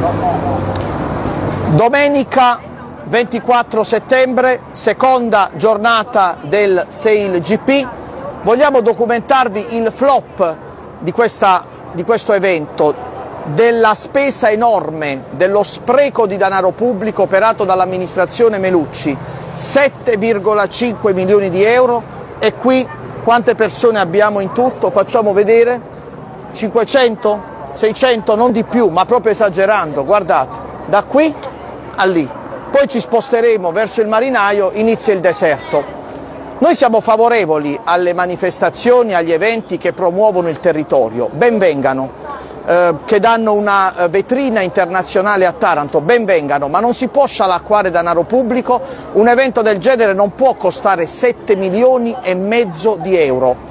Domenica 24 settembre, seconda giornata del SailGP. Vogliamo documentarvi il flop di questo evento, della spesa enorme, dello spreco di denaro pubblico operato dall'amministrazione Melucci, 7,5 milioni di euro. E qui quante persone abbiamo in tutto? Facciamo vedere, 500, 600, non di più, ma proprio esagerando, guardate, da qui a lì. Poi ci sposteremo verso il marinaio, inizia il deserto. Noi siamo favorevoli alle manifestazioni, agli eventi che promuovono il territorio, ben vengano, che danno una vetrina internazionale a Taranto, ben vengano, ma non si può scialacquare denaro pubblico. Un evento del genere non può costare 7 milioni e mezzo di euro.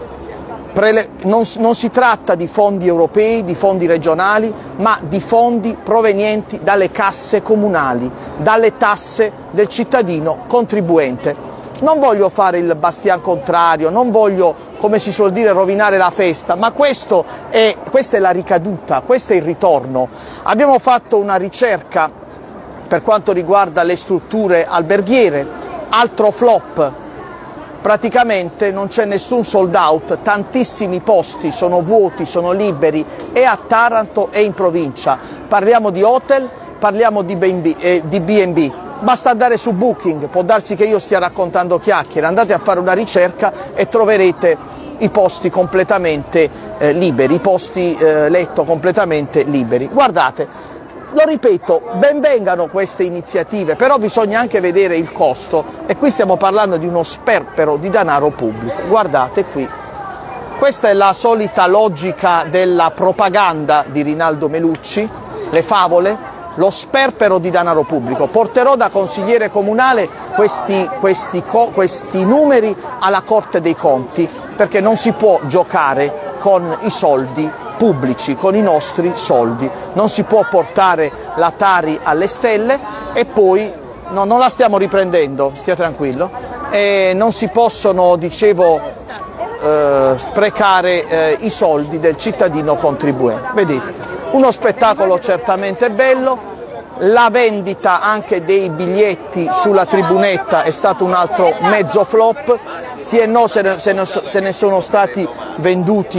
Non si tratta di fondi europei, di fondi regionali, ma di fondi provenienti dalle casse comunali, dalle tasse del cittadino contribuente. Non voglio fare il bastian contrario, non voglio, come si suol dire, rovinare la festa, ma questa è la ricaduta, questo è il ritorno. Abbiamo fatto una ricerca per quanto riguarda le strutture alberghiere, altro flop. Praticamente non c'è nessun sold out, tantissimi posti sono vuoti, sono liberi, e a Taranto e in provincia. Parliamo di hotel, parliamo di B&B. Basta andare su Booking, può darsi che io stia raccontando chiacchiere, andate a fare una ricerca e troverete i posti completamente liberi, i posti letto completamente liberi. Guardate, lo ripeto, ben vengano queste iniziative, però bisogna anche vedere il costo, e qui stiamo parlando di uno sperpero di denaro pubblico. Guardate qui, questa è la solita logica della propaganda di Rinaldo Melucci, le favole, lo sperpero di denaro pubblico. Porterò da consigliere comunale questi numeri alla Corte dei Conti, perché non si può giocare con i soldi pubblici, con i nostri soldi. Non si può portare la Tari alle stelle e poi, no, non la stiamo riprendendo, stia tranquillo, e non si possono, dicevo, sprecare i soldi del cittadino contribuente. Vedete, uno spettacolo certamente bello. La vendita anche dei biglietti sulla tribunetta è stato un altro mezzo flop, sì e no, se ne sono stati venduti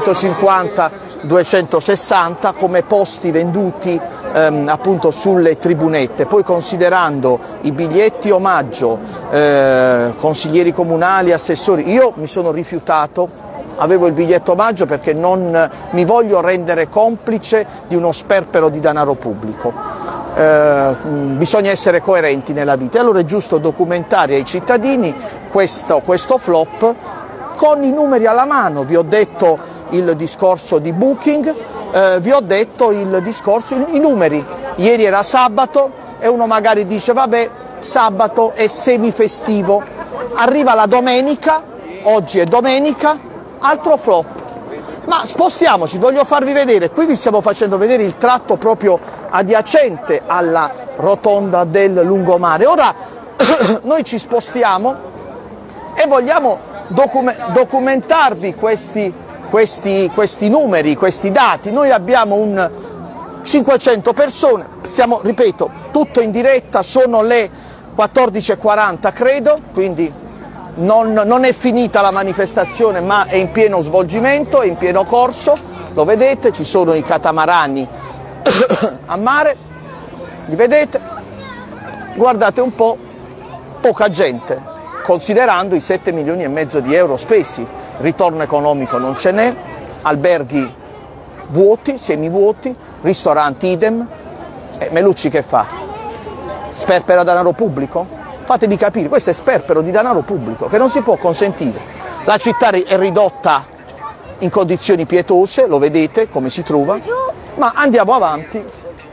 250-260 come posti venduti appunto sulle tribunette. Poi, considerando i biglietti omaggio, consiglieri comunali, assessori, io mi sono rifiutato, avevo il biglietto omaggio perché non mi voglio rendere complice di uno sperpero di denaro pubblico. Bisogna essere coerenti nella vita, allora è giusto documentare ai cittadini questo flop con i numeri alla mano. Vi ho detto il discorso di Booking, vi ho detto i numeri. Ieri era sabato e uno magari dice vabbè, sabato è semifestivo, arriva la domenica, oggi è domenica, altro flop. Ma spostiamoci, voglio farvi vedere, qui vi stiamo facendo vedere il tratto proprio adiacente alla rotonda del lungomare. Ora noi ci spostiamo e vogliamo documentarvi questi numeri, questi dati. Noi abbiamo 500 persone, siamo, ripeto, tutto in diretta, sono le 14:40 credo, quindi non è finita la manifestazione, ma è in pieno svolgimento, è in pieno corso, lo vedete, ci sono i catamarani a mare, li vedete? Guardate un po', poca gente, considerando i 7 milioni e mezzo di euro spesi, ritorno economico non ce n'è, alberghi vuoti, semivuoti, ristoranti idem. Melucci che fa? Sperpera denaro pubblico? Fatemi capire, questo è sperpero di denaro pubblico che non si può consentire. La città è ridotta in condizioni pietose, lo vedete come si trova, ma andiamo avanti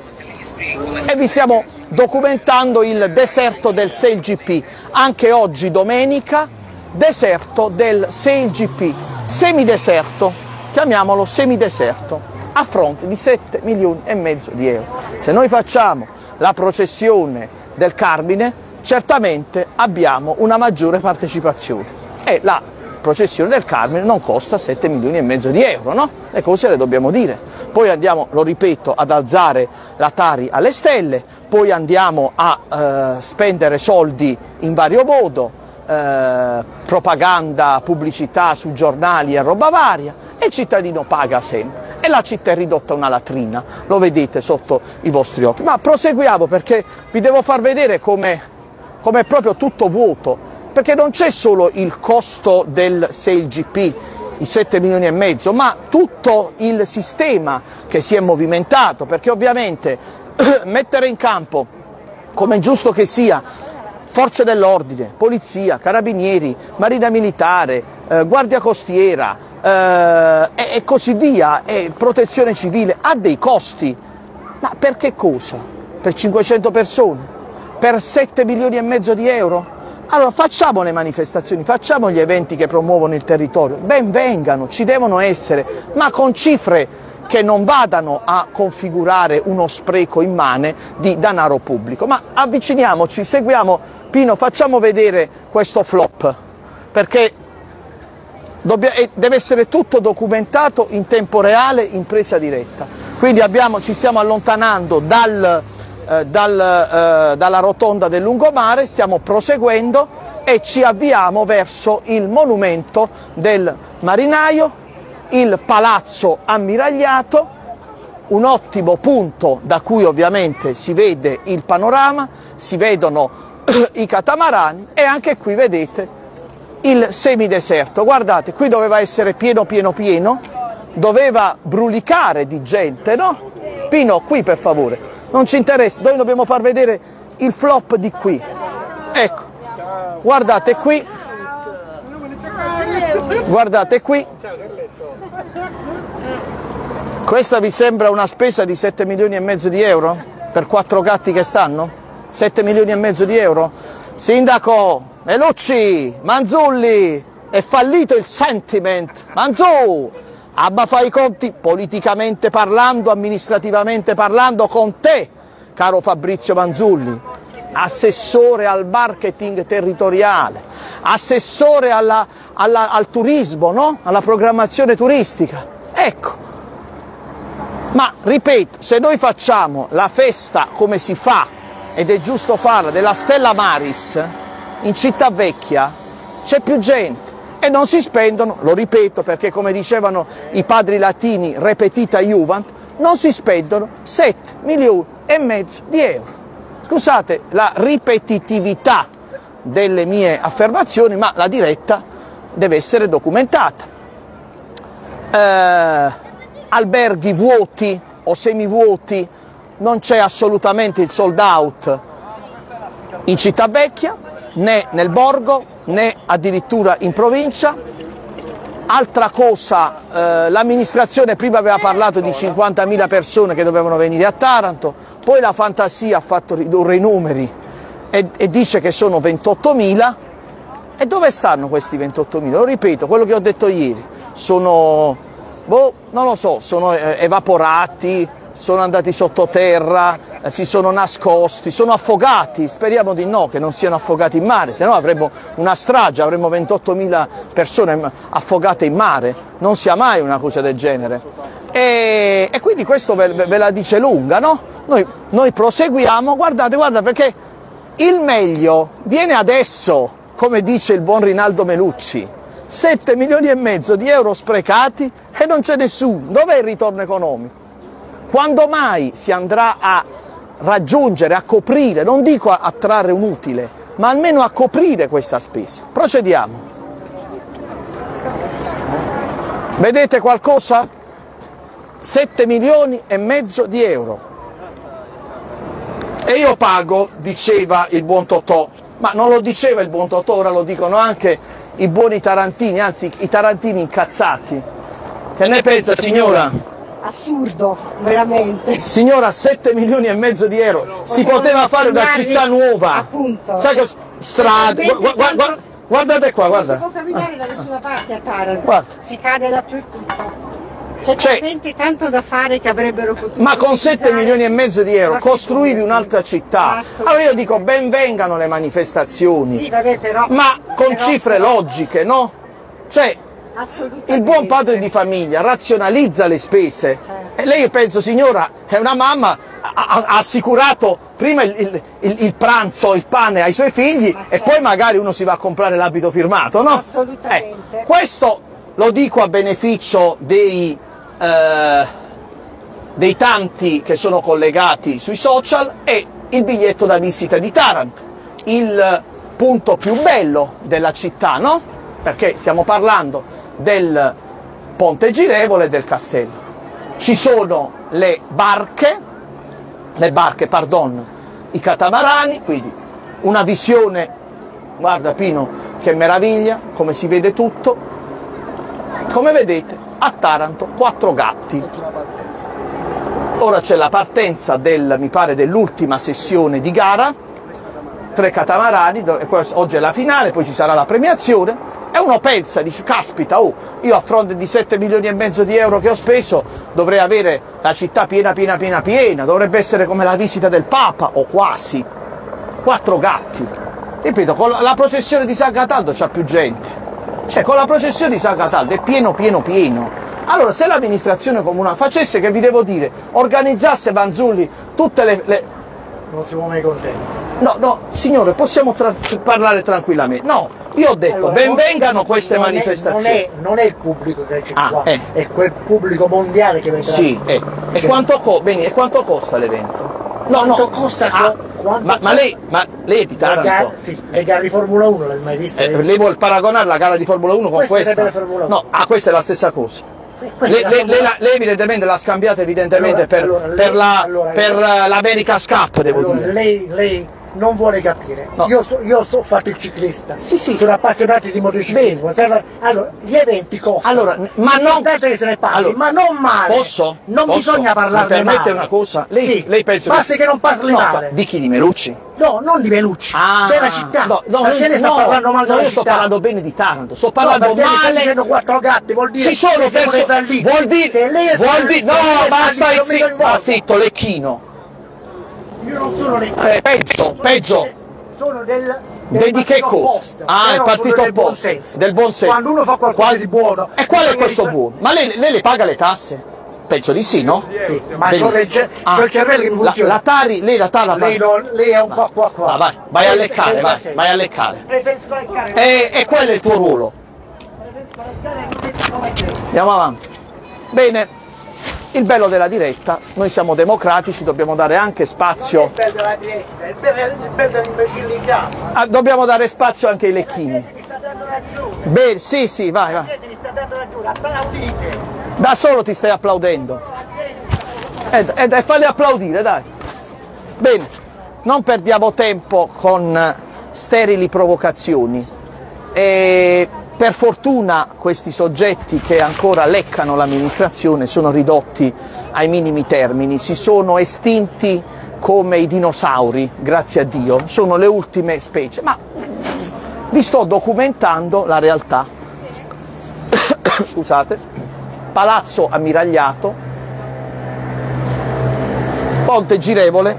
e vi stiamo documentando il deserto del SailGP. Anche oggi domenica, deserto del SailGP, semideserto, chiamiamolo semideserto, a fronte di 7 milioni e mezzo di euro. Se noi facciamo la processione del Carmine, certamente abbiamo una maggiore partecipazione, e la processione del Carmine non costa 7 milioni e mezzo di euro, no? Le cose le dobbiamo dire. Poi andiamo, lo ripeto, ad alzare la Tari alle stelle, poi andiamo a spendere soldi in vario modo, propaganda, pubblicità su giornali e roba varia, e il cittadino paga sempre. E la città è ridotta a una latrina, lo vedete sotto i vostri occhi. Ma proseguiamo, perché vi devo far vedere come è proprio tutto vuoto, perché non c'è solo il costo del 6GP, i 7 milioni e mezzo, ma tutto il sistema che si è movimentato, perché ovviamente mettere in campo, come è giusto che sia, forze dell'ordine, polizia, carabinieri, marina militare, guardia costiera e così via, e protezione civile, ha dei costi. Ma per che cosa? Per 500 persone? Per 7 milioni e mezzo di euro? Allora facciamo le manifestazioni, facciamo gli eventi che promuovono il territorio, ben vengano, ci devono essere, ma con cifre che non vadano a configurare uno spreco immane di denaro pubblico. Ma avviciniamoci, seguiamo Pino, facciamo vedere questo flop, perché deve essere tutto documentato in tempo reale, in presa diretta. Quindi ci stiamo allontanando dalla rotonda del lungomare, stiamo proseguendo e ci avviamo verso il monumento del marinaio, il palazzo ammiragliato, un ottimo punto da cui ovviamente si vede il panorama, si vedono i catamarani, e anche qui vedete il semideserto. Guardate, qui doveva essere pieno, doveva brulicare di gente, no? Pino, qui per favore, non ci interessa, noi dobbiamo far vedere il flop di qui. Ecco, guardate qui, questa vi sembra una spesa di 7 milioni e mezzo di euro per 4 gatti che stanno? 7 milioni e mezzo di euro? Sindaco Melucci, Manzulli, è fallito il sentiment. Manzù, abba fai i conti politicamente parlando, amministrativamente parlando con te, caro Fabrizio Manzulli, assessore al marketing territoriale, assessore al turismo, no? Alla programmazione turistica. Ecco, ma ripeto, se noi facciamo la festa come si fa, ed è giusto farla, della Stella Maris in Città Vecchia, c'è più gente e non si spendono, lo ripeto perché come dicevano i padri latini, repetita iuvant, non si spendono 7 milioni e mezzo di euro. Scusate la ripetitività delle mie affermazioni, ma la diretta deve essere documentata. Alberghi vuoti o semivuoti, non c'è assolutamente il sold out in Città Vecchia, né nel borgo, né addirittura in provincia. Altra cosa, l'amministrazione prima aveva parlato di 50.000 persone che dovevano venire a Taranto, poi la fantasia ha fatto ridurre i numeri e dice che sono 28.000. E dove stanno questi 28.000? Lo ripeto, quello che ho detto ieri, sono, non lo so, sono evaporati, sono andati sottoterra, si sono nascosti, sono affogati, speriamo di no, che non siano affogati in mare, se no avremmo una strage, avremmo 28.000 persone affogate in mare, non sia mai una cosa del genere. E quindi questo ve la dice lunga, no? Noi proseguiamo, guardate, perché il meglio viene adesso, come dice il buon Rinaldo Melucci. 7 milioni e mezzo di euro sprecati e non c'è nessuno, dov'è il ritorno economico? Quando mai si andrà a raggiungere, a coprire, non dico a trarre un utile, ma almeno a coprire questa spesa? Procediamo. Vedete qualcosa? 7 milioni e mezzo di euro. E io pago, diceva il buon Totò, ma non lo diceva il buon Totò, ora lo dicono anche i buoni tarantini, anzi i tarantini incazzati. Che ne pensa, signora? Assurdo, veramente. Signora, 7 milioni e mezzo di euro, si poteva fare una città nuova, appunto. Sai cosa? Strade, guardate qua, guarda. Non si può camminare da nessuna parte a Taranto, Guarda. si cade dappertutto. C'è talmente tanto da fare che avrebbero potuto... Ma con 7 milioni e mezzo di euro costruivi un'altra città. Allora io dico, ben vengano le manifestazioni, Sì, vabbè, però, ma con cifre logiche, no? Cioè, il buon padre di famiglia razionalizza le spese. E lei, penso, signora, è una mamma, ha assicurato prima il pranzo, il pane ai suoi figli e poi magari uno si va a comprare l'abito firmato, no? Assolutamente. Questo lo dico a beneficio dei tanti che sono collegati sui social, e il biglietto da visita di Taranto, il punto più bello della città, no? Perché stiamo parlando del ponte girevole e del castello. Ci sono le barche, i catamarani, quindi una visione, guarda Pino, che meraviglia, come si vede tutto. Come vedete, a Taranto 4 gatti. Ora c'è la partenza mi pare dell'ultima sessione di gara, 3 catamarani, oggi è la finale, poi ci sarà la premiazione, e uno pensa, dice, caspita, io a fronte di 7 milioni e mezzo di euro che ho speso dovrei avere la città piena, dovrebbe essere come la visita del Papa, o quasi. 4 gatti. Ripeto, con la processione di San Cataldo c'ha più gente. Cioè, con la processione di San Cataldo è pieno. Allora, se l'amministrazione comunale facesse, che vi devo dire, organizzasse, Manzulli, tutte le... Non siamo mai contenti. No, signore, possiamo parlare tranquillamente. No, io ho detto, allora, benvengano queste manifestazioni. Non è il pubblico che c'è qua, è quel pubblico mondiale che vedrà. Sì, e quanto costa l'evento? Quanto costa? Ma lei è di Taranto? Sì, le gare di Formula 1 l'hai mai viste? Lei vuole paragonare la gara di Formula 1 con questa? È Formula 1. No, questa è la stessa cosa. Lei evidentemente l'ha scambiata per l'America's Cup, devo dire. Lei non vuole capire. No. Io ho fatto il ciclista. Sì. Sono appassionato di motociclismo. Allora, gli eventi costano. Allora, ma non che se ne parli, ma non male. Posso? Bisogna parlarne male. Mi permette una cosa? Lei pensa basta che non parli male. Di chi? Di Melucci? No, non di Melucci, della città. Sto parlando male della città. Io sto parlando bene di Taranto, sto parlando male. Stai dicendo 4 gatti, vuol dire ci sono vuol dire no, ma zitto, Lecchino. Io non sono Lecchino. Peggio. Sono del di che cosa? Il partito opposto. Del buon senso. Quando uno fa qualcosa di buono. E qual è questo buono? Ma lei le paga le tasse? Penso di sì, no? Sì, ma c'ho il cervello che mi funziona. La Tari, lei la paga. Lei è un po' qua. Vai a leccare, vai a leccare. Preferisco leccare. E quello è il tuo ruolo. Andiamo avanti. Bene, il bello della diretta, noi siamo democratici, dobbiamo dare anche spazio. Il bello della diretta, il bello dell'imbecillità. Dobbiamo dare spazio anche ai lecchini. Mi sta dando ragione. Bene, sì, vai. Mi sta dando ragione, applaudite. Da solo ti stai applaudendo. E falli applaudire, dai. Bene, non perdiamo tempo con sterili provocazioni. Per fortuna questi soggetti che ancora leccano l'amministrazione sono ridotti ai minimi termini, si sono estinti come i dinosauri, grazie a Dio, sono le ultime specie. Ma vi sto documentando la realtà. Scusate. Palazzo ammiragliato, ponte girevole.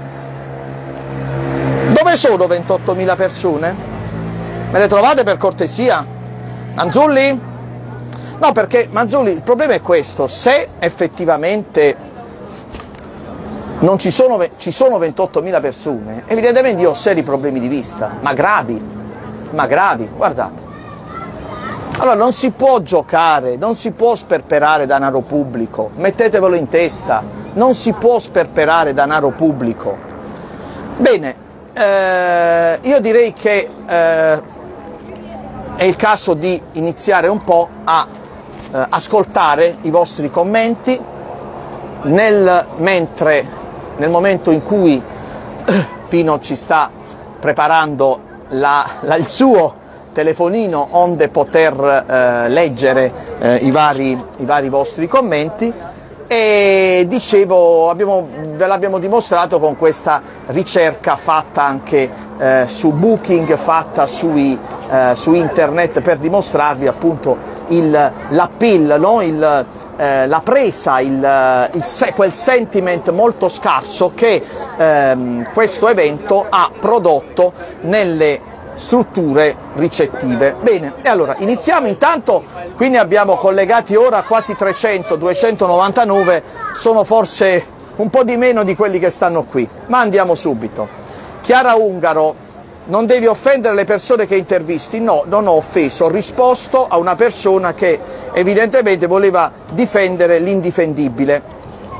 Dove sono 28.000 persone? Me le trovate per cortesia? Manzulli? No, perché Manzulli, il problema è questo: se effettivamente non ci sono 28.000 persone, evidentemente io ho seri problemi di vista, ma gravi, guardate. Allora non si può giocare, non si può sperperare denaro pubblico, mettetevelo in testa, non si può sperperare denaro pubblico. Bene, io direi che è il caso di iniziare un po' a ascoltare i vostri commenti, nel momento in cui Pino ci sta preparando il suo telefonino onde poter leggere i vari vostri commenti, e dicevo, ve l'abbiamo dimostrato con questa ricerca fatta anche su Booking, fatta su internet, per dimostrarvi appunto l'appeal, no? La presa, quel sentiment molto scarso che questo evento ha prodotto nelle strutture ricettive. Bene, e allora iniziamo intanto, qui ne abbiamo collegati ora quasi 300, 299, sono forse un po' di meno di quelli che stanno qui, ma andiamo subito. Chiara Ungaro: non devi offendere le persone che intervisti. No, non ho offeso, ho risposto a una persona che evidentemente voleva difendere l'indifendibile.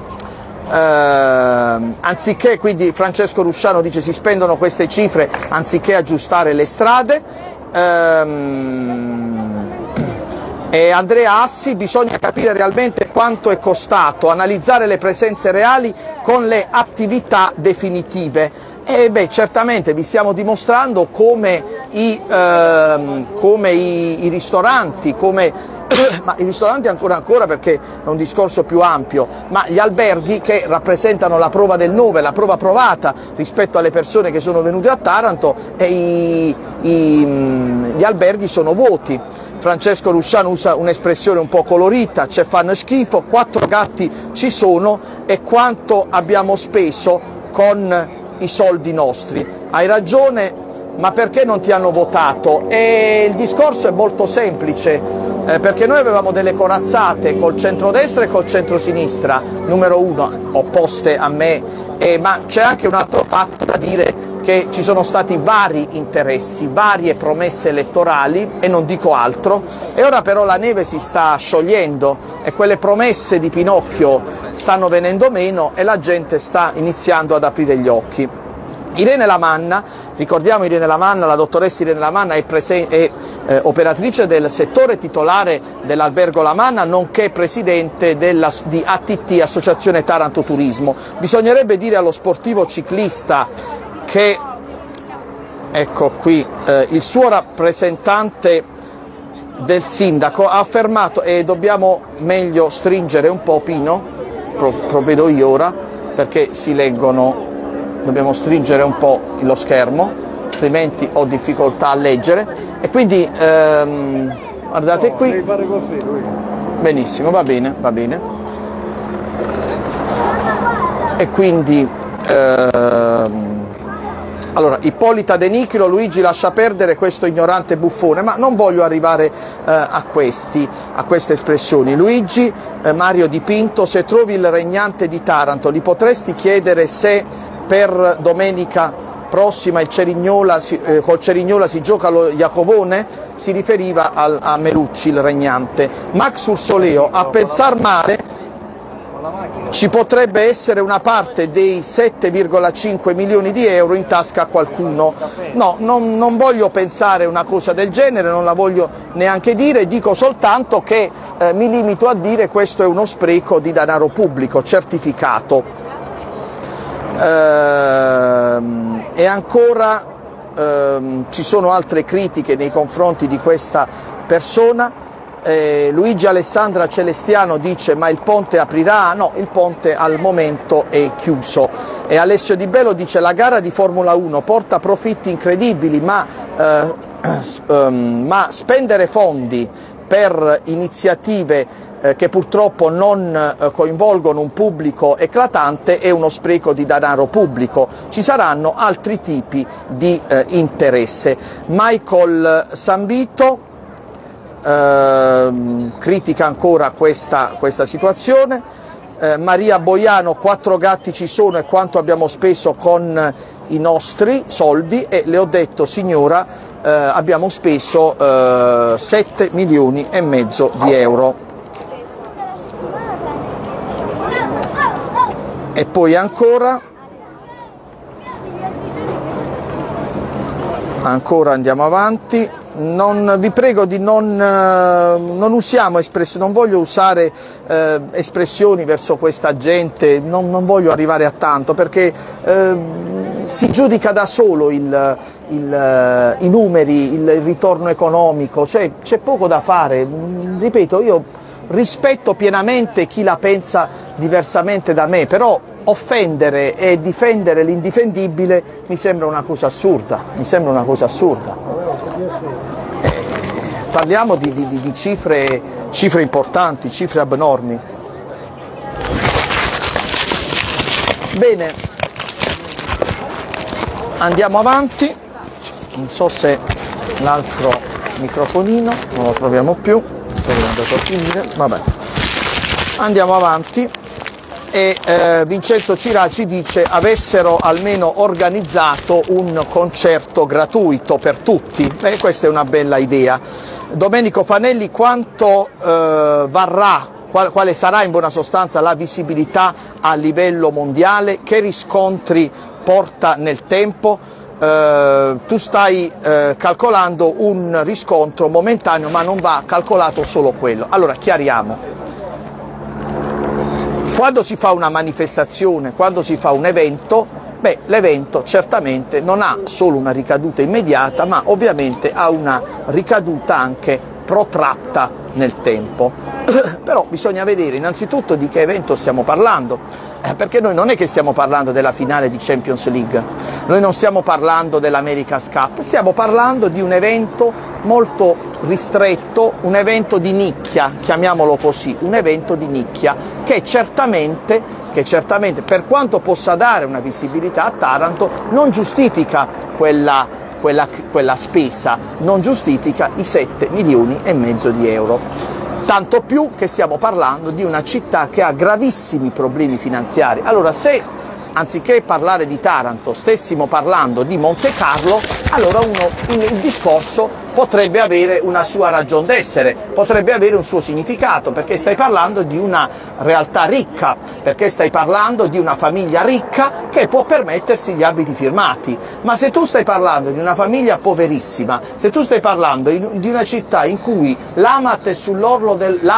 Anziché, quindi Francesco Rusciano dice, si spendono queste cifre anziché aggiustare le strade. E Andrea Assi: bisogna capire realmente quanto è costato, analizzare le presenze reali con le attività definitive. E beh, certamente vi stiamo dimostrando come i ristoranti, ma i ristoranti ancora perché è un discorso più ampio, ma gli alberghi, che rappresentano la prova del 9, la prova provata rispetto alle persone che sono venute a Taranto, e gli alberghi sono vuoti. Francesco Rusciano usa un'espressione un po' colorita: ci fanno schifo, 4 gatti ci sono, e quanto abbiamo speso con i soldi nostri. Hai ragione, ma perché non ti hanno votato? E il discorso è molto semplice, perché noi avevamo delle corazzate col centrodestra e col centrosinistra, numero 1, opposte a me, ma c'è anche un altro fatto da dire, che ci sono stati vari interessi, varie promesse elettorali, e non dico altro, e ora però la neve si sta sciogliendo e quelle promesse di Pinocchio stanno venendo meno e la gente sta iniziando ad aprire gli occhi. Irene Lamanna, ricordiamo Irene Lamanna, la dottoressa Irene Lamanna è operatrice del settore, titolare dell'Albergo Lamanna, nonché presidente di ATT, Associazione Taranto Turismo. Bisognerebbe dire allo sportivo ciclista che, ecco qui, il suo rappresentante del sindaco ha affermato, e dobbiamo meglio stringere un po', Pino, provvedo io ora, perché si leggono, dobbiamo stringere un po' lo schermo, altrimenti ho difficoltà a leggere, e quindi guardate qui, devi fare così, benissimo, va bene, e quindi allora, Ippolita De Nichilo: Luigi lascia perdere questo ignorante buffone, ma non voglio arrivare a queste espressioni. Luigi Mario Di Pinto: se trovi il regnante di Taranto, gli potresti chiedere se per domenica prossima col Cerignola si gioca lo Iacovone? Si riferiva a Melucci, il regnante. Max Ursoleo: a pensar male ci potrebbe essere una parte dei 7,5 milioni di euro in tasca a qualcuno. No, non voglio pensare una cosa del genere, non la voglio neanche dire, dico soltanto che mi limito a dire questo è uno spreco di denaro pubblico certificato. E ancora ci sono altre critiche nei confronti di questa persona. Luigi Alessandra Celestiano dice: ma il ponte aprirà? No, il ponte al momento è chiuso. E Alessio Di Bello dice: la gara di Formula 1 porta profitti incredibili, ma spendere fondi per iniziative che purtroppo non coinvolgono un pubblico eclatante è uno spreco di denaro pubblico. Ci saranno altri tipi di interesse. Michael Sambito critica ancora questa situazione. Maria Boiano: 4 gatti ci sono e quanto abbiamo speso con i nostri soldi? E le ho detto: signora, abbiamo speso 7 milioni e mezzo di euro. E poi ancora andiamo avanti. Vi prego di non usiamo espressioni, non voglio usare espressioni verso questa gente, non voglio arrivare a tanto, perché si giudica da solo i numeri, il ritorno economico, cioè c'è poco da fare. Ripeto, io rispetto pienamente chi la pensa diversamente da me, però offendere e difendere l'indifendibile mi sembra una cosa assurda, Parliamo di cifre importanti, cifre abnormi. Bene, andiamo avanti. non so se l'altro microfonino non lo troviamo più, so che è andato a finire, vabbè, andiamo avanti. E Vincenzo Ciraci dice avessero almeno organizzato un concerto gratuito per tutti. Beh, questa è una bella idea. Domenico Fanelli, quanto varrà, quale sarà in buona sostanza la visibilità a livello mondiale, che riscontri porta nel tempo? Tu stai calcolando un riscontro momentaneo, ma non va calcolato solo quello. Allora chiariamo. Quando si fa una manifestazione, quando si fa un evento, beh, l'evento certamente non ha solo una ricaduta immediata, ma ovviamente ha una ricaduta anche protratta nel tempo. Però bisogna vedere innanzitutto di che evento stiamo parlando, perché noi non è che stiamo parlando della finale di Champions League, noi non stiamo parlando dell'America's Cup, stiamo parlando di un evento molto ristretto, un evento di nicchia, chiamiamolo così, un evento di nicchia che certamente per quanto possa dare una visibilità a Taranto non giustifica quella spesa, non giustifica i 7,5 milioni di euro. Tanto più che stiamo parlando di una città che ha gravissimi problemi finanziari. Allora, se anziché parlare di Taranto stessimo parlando di Monte Carlo, allora il discorso potrebbe avere una sua ragion d'essere, potrebbe avere un suo significato, perché stai parlando di una realtà ricca, perché stai parlando di una famiglia ricca che può permettersi gli abiti firmati. Ma se tu stai parlando di una famiglia poverissima, se tu stai parlando di una città in cui l'Amat è sull'orlo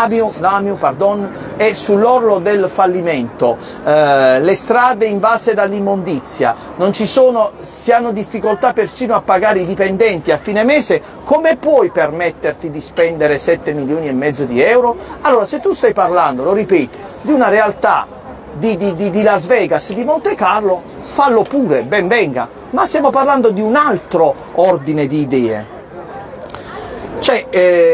è sull'orlo del fallimento, le strade invase dall'immondizia, si hanno difficoltà persino a pagare i dipendenti a fine mese, come puoi permetterti di spendere 7,5 milioni di euro? Allora, se tu stai parlando, lo ripeto, di una realtà di Las Vegas, di Monte Carlo, fallo pure, ben venga, ma stiamo parlando di un altro ordine di idee. Cioè,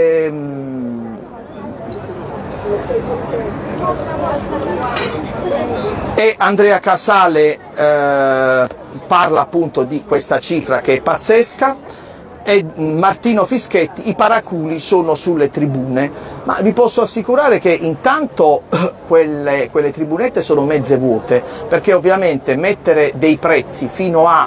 e Andrea Casale parla appunto di questa cifra che è pazzesca, e Martino Fischetti, i paraculi sono sulle tribune, ma vi posso assicurare che intanto quelle tribunette sono mezze vuote, perché ovviamente mettere dei prezzi fino a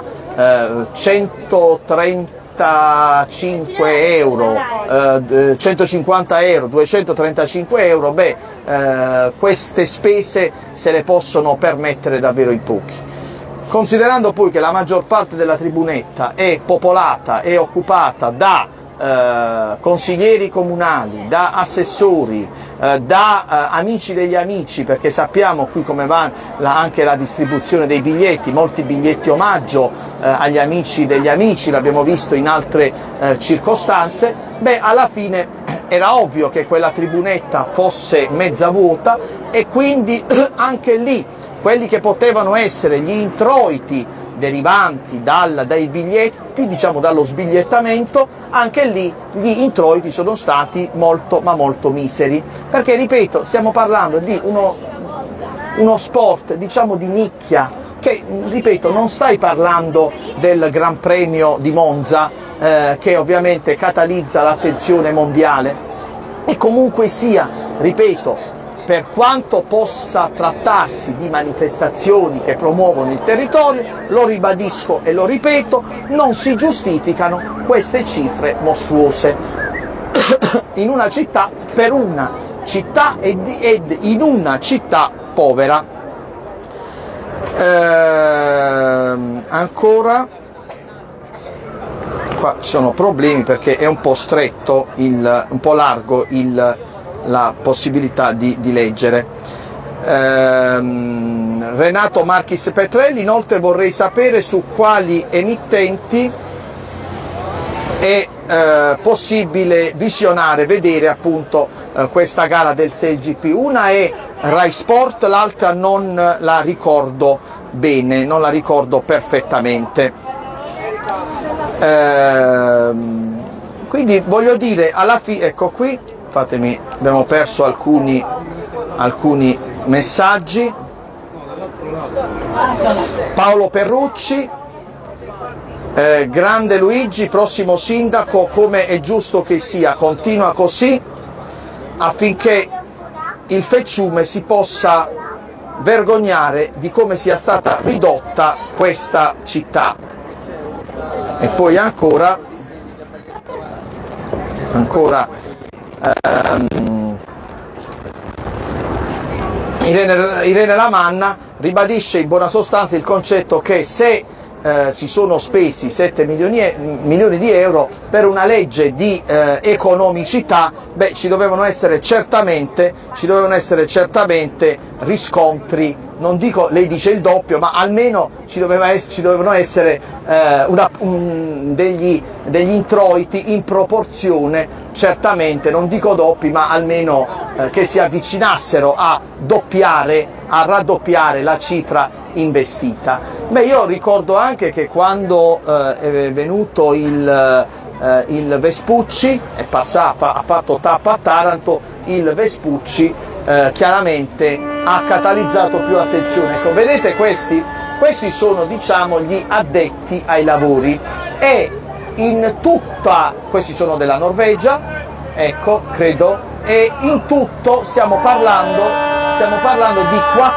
135 euro, 150 euro, 235 euro, beh, queste spese se le possono permettere davvero in pochi. Considerando poi che la maggior parte della tribunetta è popolata e occupata da consiglieri comunali, da assessori, da amici degli amici, perché sappiamo qui come va anche la distribuzione dei biglietti, molti biglietti omaggio agli amici degli amici, l'abbiamo visto in altre circostanze, beh, alla fine era ovvio che quella tribunetta fosse mezza vuota e quindi anche lì quelli che potevano essere gli introiti derivanti dai biglietti, diciamo dallo sbigliettamento, anche lì gli introiti sono stati molto ma molto miseri, perché ripeto, stiamo parlando di uno sport, diciamo, di nicchia, che ripeto, non stai parlando del Gran Premio di Monza, che ovviamente catalizza l'attenzione mondiale, e comunque sia, ripeto, per quanto possa trattarsi di manifestazioni che promuovono il territorio, lo ribadisco e lo ripeto, non si giustificano queste cifre mostruose in una città, per una città ed in una città povera. Ancora qua ci sono problemi perché è un po' stretto, un po' largo la possibilità di leggere. Renato Marchis Petrelli, inoltre vorrei sapere su quali emittenti è possibile visionare, vedere appunto questa gara del 6GP. Una è Rai Sport, l'altra non la ricordo bene, non la ricordo perfettamente. Quindi voglio dire, alla fine, ecco qui, fatemi, abbiamo perso alcuni messaggi. Paolo Perrucci, Grande Luigi, prossimo sindaco, come è giusto che sia, continua così affinché il Fecciume si possa vergognare di come sia stata ridotta questa città. E poi ancora Irene Lamanna ribadisce in buona sostanza il concetto che se si sono spesi 7 milioni di euro per una legge di economicità, beh, ci dovevano essere certamente riscontri, non dico, lei dice il doppio, ma almeno ci dovevano essere degli introiti in proporzione, certamente, non dico doppi, ma almeno che si avvicinassero a raddoppiare la cifra investita. Beh, io ricordo anche che quando è venuto il Vespucci, ha fatto tappa a Taranto, il Vespucci chiaramente ha catalizzato più attenzione. Ecco, vedete questi sono, diciamo, gli addetti ai lavori, e questi sono della Norvegia, ecco, credo, e in tutto stiamo parlando di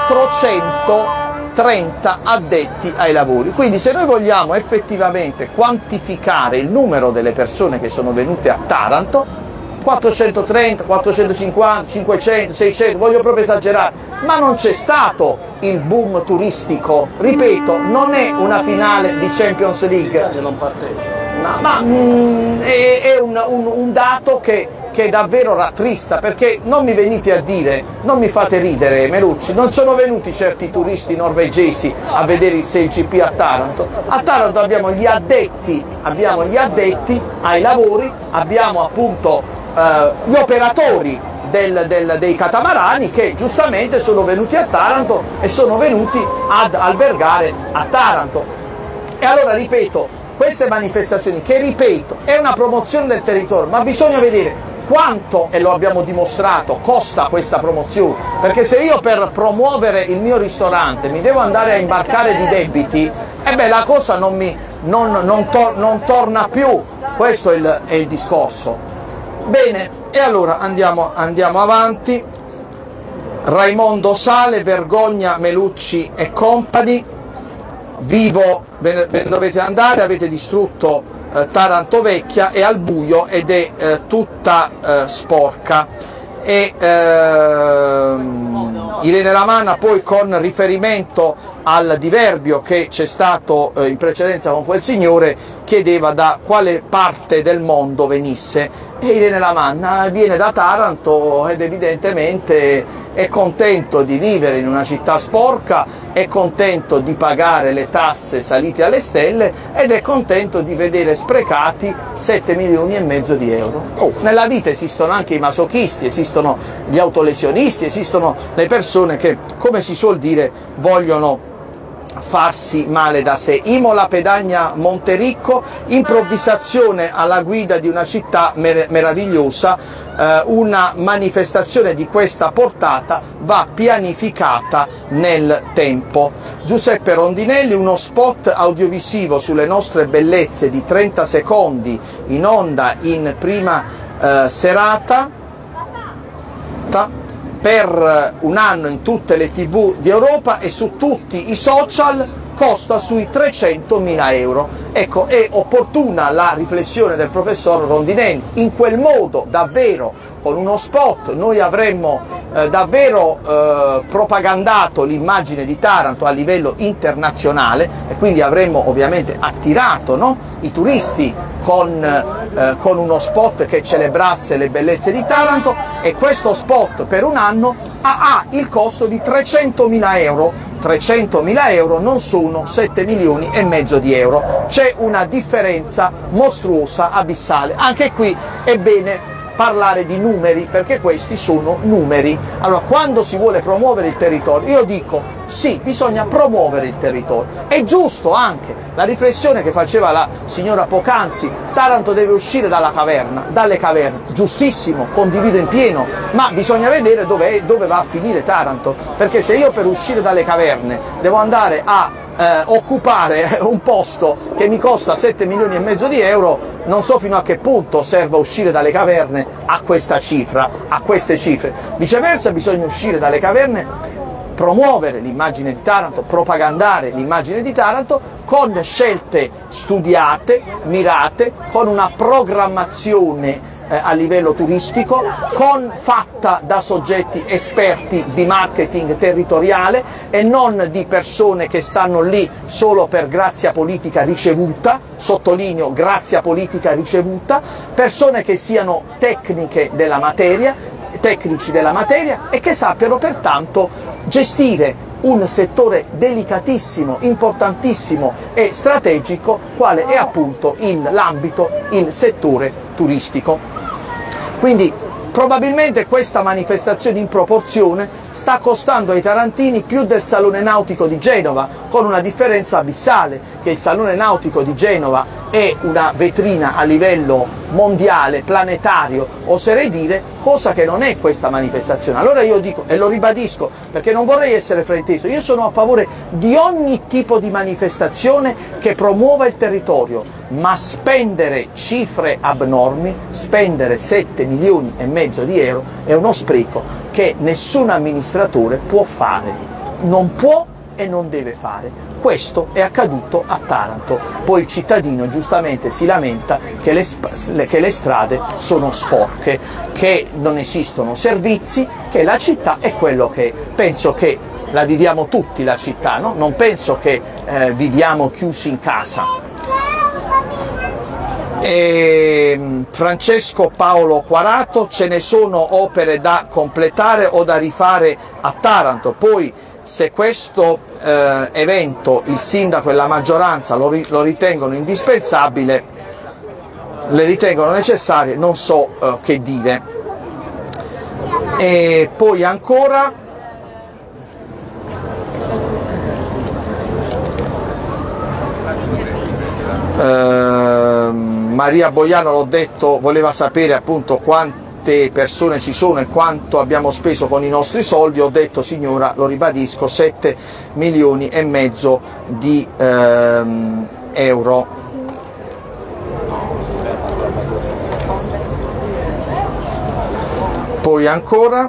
430 addetti ai lavori. Quindi se noi vogliamo effettivamente quantificare il numero delle persone che sono venute a Taranto, 430, 450, 500, 600, voglio proprio esagerare, ma non c'è stato il boom turistico, ripeto, non è una finale di Champions League, non partecipa. ma è un dato che davvero rattrista, perché non mi venite a dire, non mi fate ridere Melucci, non sono venuti certi turisti norvegesi a vedere il 6GP a Taranto. A Taranto abbiamo gli addetti ai lavori, abbiamo appunto gli operatori dei catamarani che giustamente sono venuti a Taranto e sono venuti ad albergare a Taranto. E allora ripeto, queste manifestazioni, che ripeto è una promozione del territorio, ma bisogna vedere quanto, e lo abbiamo dimostrato, costa questa promozione, perché se io per promuovere il mio ristorante mi devo andare a imbarcare di debiti, la cosa non torna più. Questo è il discorso. Bene, e allora andiamo avanti. Raimondo Sale, vergogna Melucci e compagni, vivo, ve ne dovete andare, avete distrutto Taranto Vecchia, è al buio ed è tutta sporca. E Irene Lamanna poi, con riferimento al diverbio che c'è stato in precedenza con quel signore, chiedeva da quale parte del mondo venisse, e Irene Lamanna viene da Taranto ed evidentemente è contento di vivere in una città sporca, è contento di pagare le tasse salite alle stelle ed è contento di vedere sprecati 7 milioni e mezzo di euro. Nella vita esistono anche i masochisti, esistono gli autolesionisti, esistono le persone che, come si suol dire, vogliono farsi male da sé. Imola Pedagna Montericco, improvvisazione alla guida di una città meravigliosa. Una manifestazione di questa portata va pianificata nel tempo. Giuseppe Rondinelli, uno spot audiovisivo sulle nostre bellezze di 30 secondi in onda in prima serata per un anno in tutte le TV di Europa e su tutti i social, costa sui 300.000 euro. Ecco, è opportuna la riflessione del professor Rondinelli. In quel modo, davvero, con uno spot, noi avremmo davvero propagandato l'immagine di Taranto a livello internazionale, e quindi avremmo ovviamente attirato, no, i turisti con uno spot che celebrasse le bellezze di Taranto. E questo spot per un anno ha il costo di 300.000 euro. 300.000 euro non sono 7 milioni e mezzo di euro. C'è una differenza mostruosa, abissale. Anche qui è bene parlare di numeri, perché questi sono numeri. Allora, quando si vuole promuovere il territorio, io dico sì, bisogna promuovere il territorio. È giusto anche la riflessione che faceva la signora poc'anzi: Taranto deve uscire dalle caverne, giustissimo, condivido in pieno, ma bisogna vedere dove va a finire Taranto, perché se io per uscire dalle caverne devo andare a occupare un posto che mi costa 7 milioni e mezzo di euro, non so fino a che punto serva uscire dalle caverne a questa cifra, a queste cifre. Viceversa bisogna uscire dalle caverne, promuovere l'immagine di Taranto, propagandare l'immagine di Taranto con scelte studiate, mirate, con una programmazione a livello turistico, fatta da soggetti esperti di marketing territoriale e non di persone che stanno lì solo per grazia politica ricevuta, sottolineo grazia politica ricevuta, persone che siano tecnici della materia e che sappiano pertanto gestire un settore delicatissimo, importantissimo e strategico quale è appunto il settore turistico. Quindi probabilmente questa manifestazione in proporzione sta costando ai tarantini più del Salone Nautico di Genova, con una differenza abissale, che il Salone Nautico di Genova è una vetrina a livello mondiale, planetario, oserei dire, cosa che non è questa manifestazione. Allora io dico, e lo ribadisco perché non vorrei essere frainteso, io sono a favore di ogni tipo di manifestazione che promuova il territorio, ma spendere cifre abnormi, spendere 7 milioni e mezzo di euro è uno spreco che nessun amministratore può fare, non può e non deve fare. Questo è accaduto a Taranto, poi il cittadino giustamente si lamenta che le strade sono sporche, che non esistono servizi, che la città è quello che è. Penso che la viviamo tutti la città, no? Non penso che viviamo chiusi in casa. Francesco Paolo Quarato, ce ne sono opere da completare o da rifare a Taranto, poi se questo evento il sindaco e la maggioranza lo ritengono indispensabile, le ritengono necessarie, non so che dire. E poi ancora Maria Boiano, l'ho detto, voleva sapere appunto quante persone ci sono e quanto abbiamo speso con i nostri soldi. Ho detto, signora, lo ribadisco, 7 milioni e mezzo di euro. Poi ancora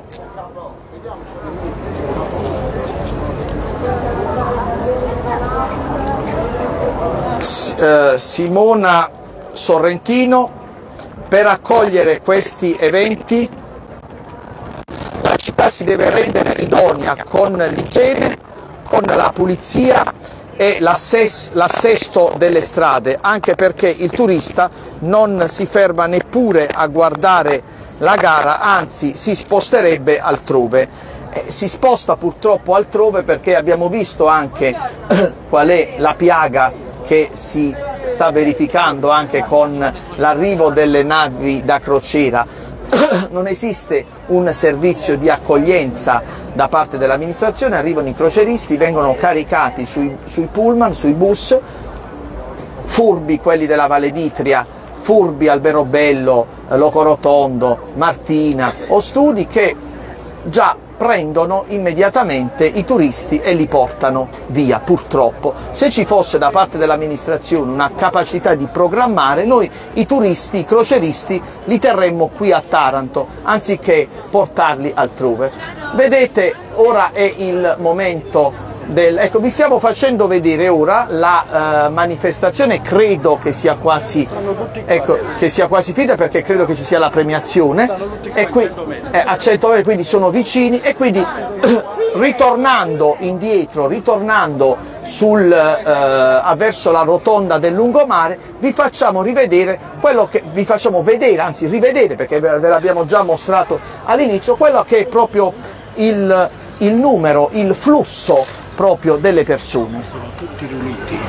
Simona Sorrentino, per accogliere questi eventi la città si deve rendere idonea con l'igiene, con la pulizia e l'assesto delle strade, anche perché il turista non si ferma neppure a guardare la gara, anzi si sposterebbe altrove. Si sposta purtroppo altrove perché abbiamo visto anche qual è la piaga che si sta verificando anche con l'arrivo delle navi da crociera. Non esiste un servizio di accoglienza da parte dell'amministrazione, arrivano i croceristi, vengono caricati sui pullman, sui bus, furbi quelli della Valle d'Itria, furbi Alberobello, Locorotondo, Martina o Studi, che già prendono immediatamente i turisti e li portano via, purtroppo. Se ci fosse da parte dell'amministrazione una capacità di programmare, noi i turisti, i croceristi, li terremmo qui a Taranto, anziché portarli altrove. Vedete, ora è il momento ecco, vi stiamo facendo vedere ora la manifestazione, credo che sia quasi, ecco, che sia quasi finita, perché credo che ci sia la premiazione, e qui a 100 metri, quindi sono vicini, e quindi ritornando indietro, ritornando verso la rotonda del lungomare, vi facciamo rivedere quello che vi facciamo vedere, anzi rivedere, perché ve l'abbiamo già mostrato all'inizio, quello che è proprio il numero, il flusso proprio delle persone. Sono tutti riuniti.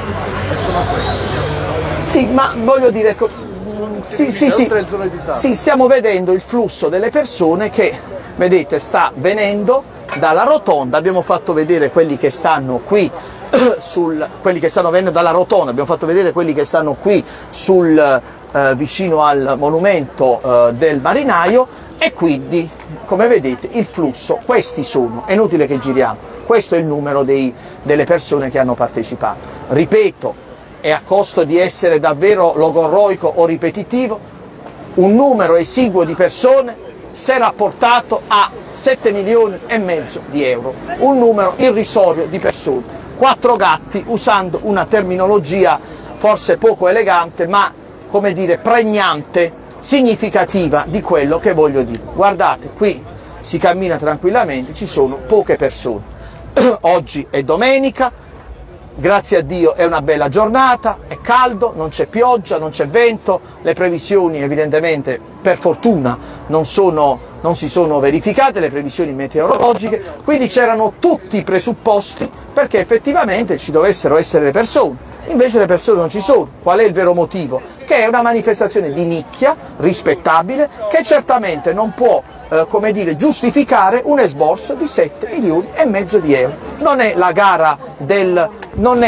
Sì, ma voglio dire, sì, stiamo vedendo il flusso delle persone che, vedete, sta venendo dalla rotonda. Abbiamo fatto vedere quelli che stanno qui quelli che stanno venendo dalla rotonda, abbiamo fatto vedere quelli che stanno qui vicino al monumento del marinaio. E quindi, come vedete, il flusso, questi sono, è inutile che giriamo, questo è il numero delle persone che hanno partecipato. Ripeto, e a costo di essere davvero logorroico o ripetitivo, un numero esiguo di persone si è rapportato a 7 milioni e mezzo di euro, un numero irrisorio di persone, 4 gatti, usando una terminologia forse poco elegante, ma come dire pregnante, significativa di quello che voglio dire. Guardate, qui si cammina tranquillamente, ci sono poche persone. Oggi è domenica, grazie a Dio è una bella giornata, è caldo, non c'è pioggia, non c'è vento, le previsioni evidentemente per fortuna non si sono verificate, le previsioni meteorologiche, quindi c'erano tutti i presupposti perché effettivamente ci dovessero essere le persone, invece le persone non ci sono. Qual è il vero motivo? Che è una manifestazione di nicchia, rispettabile, che certamente non può come dire, giustificare un esborso di 7 milioni e mezzo di euro. Non è la gara non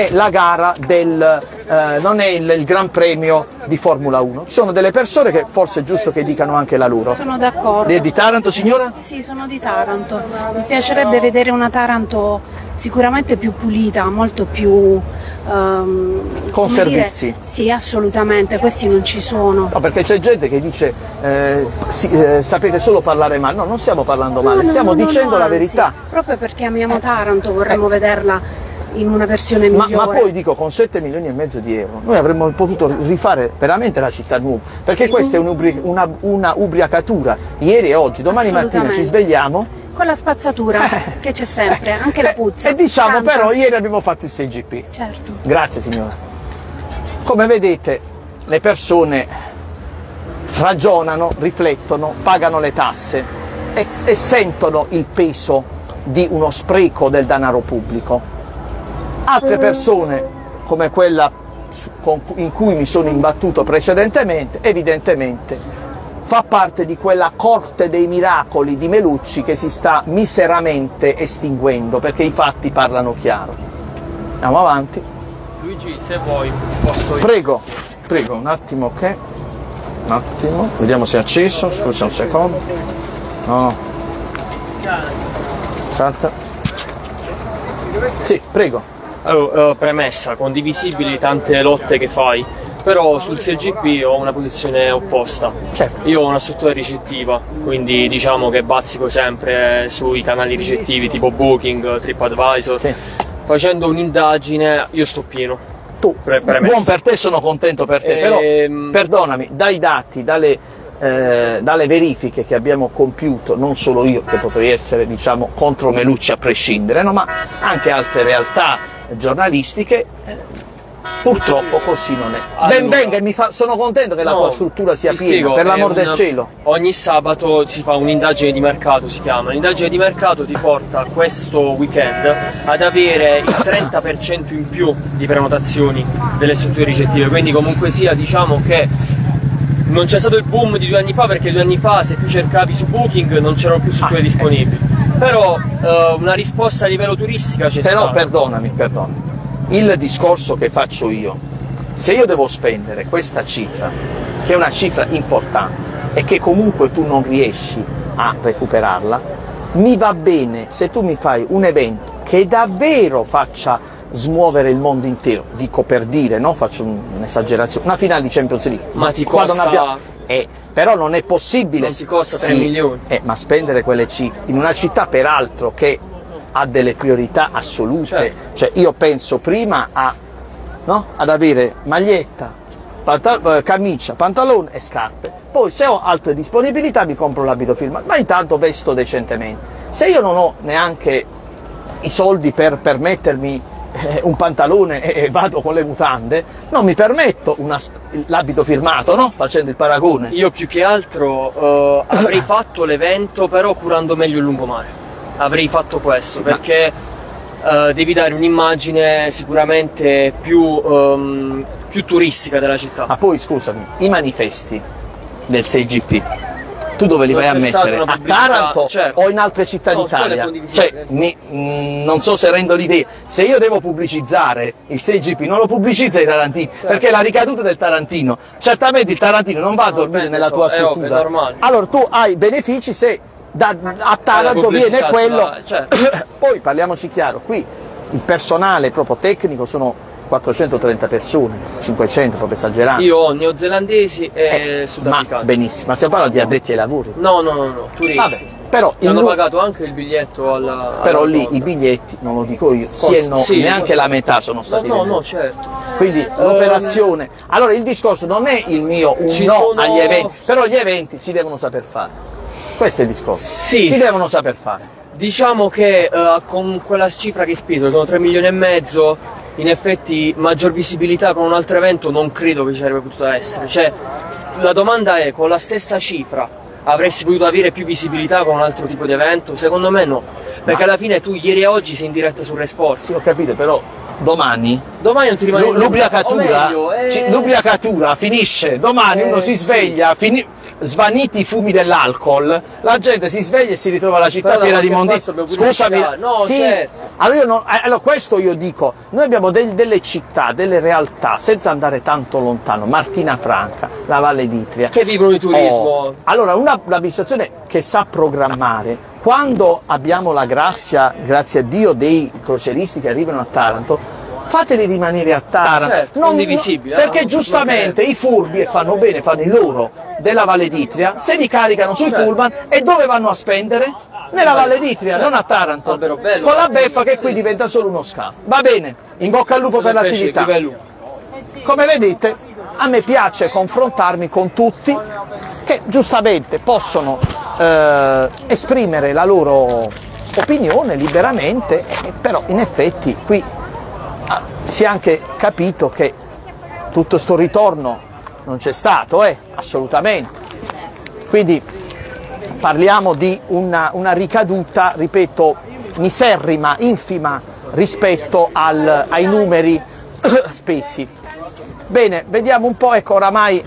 è il Gran Premio di Formula 1. Ci sono delle persone che forse è giusto che dicano anche la loro. Sono d'accordo. Di Taranto, signora? Sì, sono di Taranto. Mi piacerebbe vedere una Taranto sicuramente più pulita, molto più con servizi. Sì, assolutamente, questi non ci sono. No, perché c'è gente che dice sapete solo parlare male. No, non stiamo parlando male, stiamo dicendo la verità. Proprio perché amiamo Taranto, vorremmo vederla in una versione migliore. Ma poi dico, con 7 milioni e mezzo di euro noi avremmo potuto rifare veramente la città nuova, perché sì, questa è una ubriacatura, ieri e oggi. Domani mattina ci svegliamo con la spazzatura che c'è sempre, anche la puzza. E diciamo tanta. Però ieri abbiamo fatto il 6GP. Certo. Grazie signora. Come vedete le persone ragionano, riflettono, pagano le tasse e sentono il peso di uno spreco del denaro pubblico. Altre persone, come quella in cui mi sono imbattuto precedentemente, evidentemente fa parte di quella corte dei miracoli di Melucci che si sta miseramente estinguendo, perché i fatti parlano chiaro. Andiamo avanti. Luigi, se vuoi, posso io. Prego, prego, un attimo, ok? Un attimo, vediamo se è acceso, scusa un secondo. No. Salta. Sì, prego. Allora, premessa, condivisibili tante lotte che fai, però sul 6GP ho una posizione opposta. Certo. Io ho una struttura ricettiva, quindi diciamo che bazzico sempre sui canali ricettivi tipo Booking, TripAdvisor. Sì. Facendo un'indagine io sto pieno. Tu, buon per te, sono contento per te, però perdonami, dai dati, dalle verifiche che abbiamo compiuto, non solo io che potrei essere diciamo contro Melucci a prescindere, no, ma anche altre realtà giornalistiche, purtroppo così non è. Ben venga, sono contento che la tua struttura sia piena, per l'amor del cielo. Ogni sabato si fa un'indagine di mercato, si chiama. L'indagine di mercato ti porta questo weekend ad avere il 30% in più di prenotazioni delle strutture ricettive, quindi comunque sia diciamo che non c'è stato il boom di 2 anni fa, perché 2 anni fa se tu cercavi su Booking non c'erano più strutture disponibili. Però una risposta a livello turistica c'è stata. Però perdonami, il discorso che faccio io, se io devo spendere questa cifra, che è una cifra importante e che comunque tu non riesci a recuperarla, mi va bene se tu mi fai un evento che davvero faccia smuovere il mondo intero, dico per dire, no? Faccio un'esagerazione, una finale di Champions League. Ma ti costa... però non è possibile. Non si costa 3 milioni. Ma spendere quelle cifre in una città peraltro che ha delle priorità assolute, certo. Cioè io penso prima ad avere maglietta, camicia, pantalone e scarpe, poi se ho altre disponibilità mi compro l'abito firmato, ma intanto vesto decentemente. Se io non ho neanche i soldi per permettermi un pantalone e vado con le mutande, non mi permetto l'abito firmato, no? Facendo il paragone. Io più che altro avrei fatto l'evento però curando meglio il lungomare. Avrei fatto questo perché devi dare un'immagine sicuramente più turistica della città. Ma poi scusami, i manifesti del 6GP tu dove li non vai a c'è stata mettere? una A pubblicità, Taranto certo. o in altre città No, d'Italia? quella è condivisione. Cioè, non so se rendo l'idea. Se io devo pubblicizzare il 6GP, non lo pubblicizza i tarantini, perché la ricaduta del tarantino, certamente il tarantino non va a dormire bene, nella so, tua è ovvio, è struttura. normale. Allora tu hai benefici se a Taranto pubblicità viene quello. sulla- certo. Poi parliamoci chiaro, qui il personale proprio tecnico sono 430 persone, 500 proprio esagerando. Io ho neozelandesi e Ma sudafricani. benissimo, ma stiamo parlando di addetti ai lavori. No, turisti. Vabbè, però, Ti hanno pagato anche il biglietto però lì alla i biglietti, non lo dico io, neanche la metà sono stati No, venduti. certo. Quindi l'operazione. Allora il discorso non è il mio un Ci no sono- agli eventi, però gli eventi si devono saper fare. Questo è il discorso. Sì. Si devono saper fare. Diciamo che con quella cifra che hai spinto, sono 3 milioni e mezzo, in effetti maggior visibilità con un altro evento non credo che ci sarebbe potuta essere. Cioè, la domanda è, con la stessa cifra avresti potuto avere più visibilità con un altro tipo di evento? Secondo me no, perché alla fine tu ieri e oggi sei in diretta su Resport. Sì, ho capito, però domani Domani non ti rimane l'ubriacatura, o meglio, l'ubriacatura finisce, domani uno si sveglia, svaniti i fumi dell'alcol, la gente si sveglia e si ritrova la città Però da piena di qualche immondizia. parte dobbiamo Scusami, pure no, sì, certo. allora questo io dico, noi abbiamo delle città, delle realtà, senza andare tanto lontano, Martina Franca, la Valle d'Itria, che vivono di turismo. Allora l'amministrazione che sa programmare, quando abbiamo la grazia, grazie a Dio, dei croceristi che arrivano a Taranto, fateli rimanere a Taranto, Certo, condivisibile, perché giustamente i furbi, e fanno bene, fanno il loro, della Valle d'Itria, se li caricano sui Certo. pullman e dove vanno a spendere? Nella Valle d'Itria, Certo. non a Taranto, Albero bello. con la beffa che qui diventa solo uno scavo. Va bene, in bocca al lupo per l'attività. Come vedete, a me piace confrontarmi con tutti che giustamente possono esprimere la loro opinione liberamente, però in effetti qui si è anche capito che tutto sto ritorno non c'è stato, assolutamente. Quindi parliamo di una ricaduta, ripeto, miserrima, infima rispetto ai numeri spesi. Bene, vediamo un po', ecco, oramai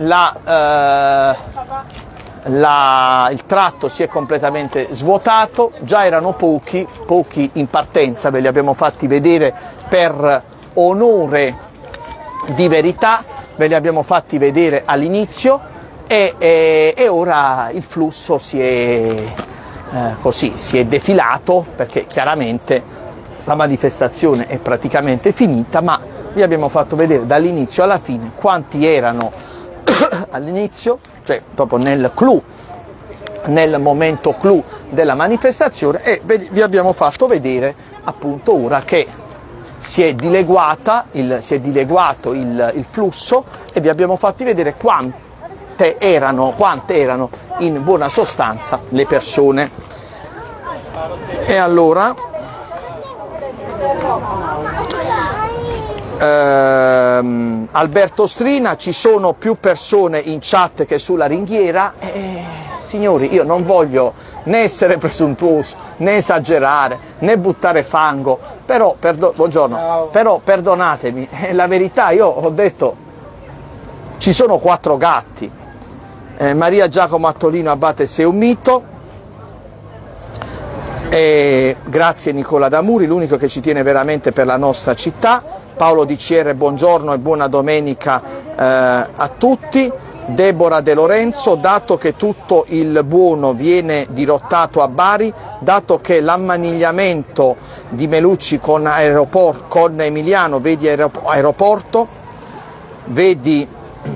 il tratto si è completamente svuotato, già erano pochi in partenza, ve li abbiamo fatti vedere per onore di verità, ve li abbiamo fatti vedere all'inizio e ora il flusso si è defilato, perché chiaramente la manifestazione è praticamente finita, ma vi abbiamo fatto vedere dall'inizio alla fine quanti erano all'inizio, cioè proprio nel momento clou della manifestazione, e vi abbiamo fatto vedere appunto ora che si è dileguato il flusso, e vi abbiamo fatti vedere quante erano in buona sostanza le persone. E allora Alberto Strina, ci sono più persone in chat che sulla ringhiera. Signori, io non voglio né essere presuntuoso, né esagerare, né buttare fango, però, buongiorno, però perdonatemi, la verità, io ho detto, ci sono 4 gatti. Maria Giacomo Attolino Abate sei un mito. Grazie Nicola D'Amuri, l'unico che ci tiene veramente per la nostra città. Paolo DCR, buongiorno e buona domenica a tutti. Deborah De Lorenzo, dato che tutto il buono viene dirottato a Bari, dato che l'ammanigliamento di Melucci con Emiliano, vedi aeroporto, vedi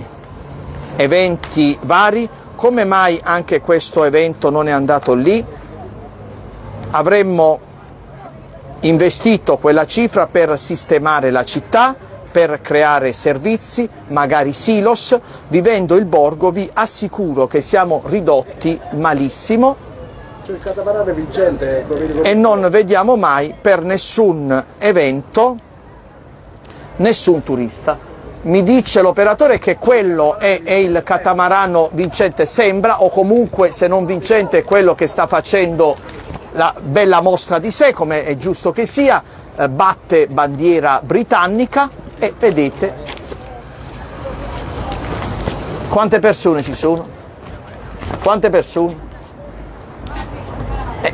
eventi vari, come mai anche questo evento non è andato lì? Avremmo investito quella cifra per sistemare la città, per creare servizi, magari silos. Vivendo il borgo vi assicuro che siamo ridotti malissimo. C'è il catamarano vincente, e non vediamo mai per nessun evento nessun turista. Mi dice l'operatore che quello è il catamarano vincente, sembra, o comunque se non vincente è quello che sta facendo la bella mostra di sé, come è giusto che sia, batte bandiera britannica. E vedete quante persone ci sono, quante persone.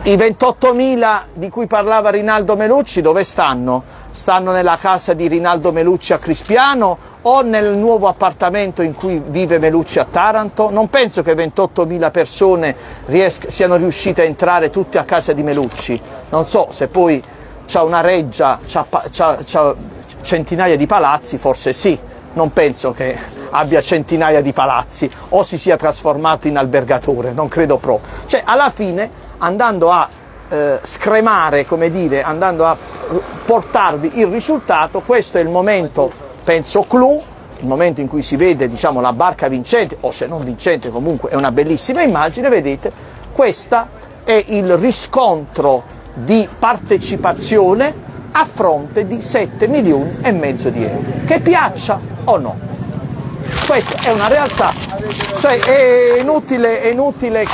I 28.000 di cui parlava Rinaldo Melucci dove stanno? Stanno nella casa di Rinaldo Melucci a Crispiano o nel nuovo appartamento in cui vive Melucci a Taranto? Non penso che 28.000 persone siano riuscite a entrare tutte a casa di Melucci. Non so se poi c'ha una reggia, c'ha centinaia di palazzi, forse sì. Non penso che abbia centinaia di palazzi o si sia trasformato in albergatore, non credo proprio. Cioè, alla fine, andando a scremare, come dire, andando a portarvi il risultato, questo è il momento, penso, clou, il momento in cui si vede, diciamo, la barca vincente, o se non vincente comunque è una bellissima immagine, vedete, questa è il riscontro di partecipazione a fronte di 7,5 milioni di euro. Che piaccia o no? Questa è una realtà, cioè è inutile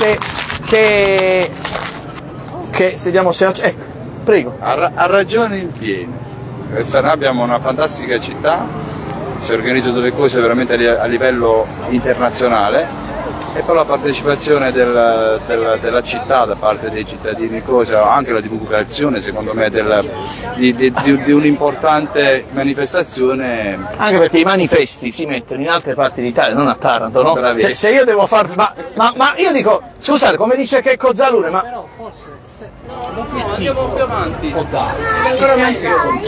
che vediamo se ecco, prego. Ha ragione in pieno. Noi abbiamo una fantastica città, si organizzano delle cose veramente a livello internazionale, e poi la partecipazione della città da parte dei cittadini, anche la divulgazione secondo me di un'importante manifestazione. Anche perché i manifesti si mettono in altre parti d'Italia, non a Taranto, no? Cioè, se io devo far. Ma io dico, scusate, come dice Checco Zalone, ma. Però forse Andiamo più avanti. può darsi, veramente